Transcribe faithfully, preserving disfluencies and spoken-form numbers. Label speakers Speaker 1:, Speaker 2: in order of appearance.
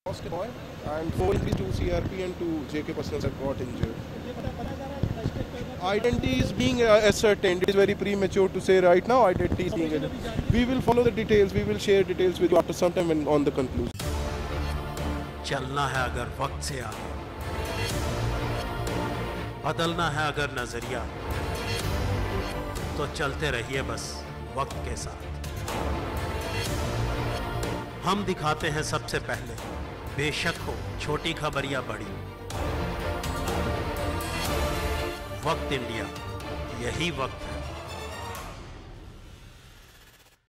Speaker 1: lost a boy, and four injuries, two C R P and two J K personnel have got injured. Identity is being uh, ascertained. It is very premature to say right now. Identity is being. We will follow the details. We will share details with you after some time when on the conclusion.
Speaker 2: चलना है अगर वक्त से आगे, बदलना है अगर नजरिया, तो चलते रहिए बस वक्त के साथ। हम दिखाते हैं सबसे पहले, बेशक हो छोटी खबर या बड़ी। वक्त इंडिया, यही वक्त है।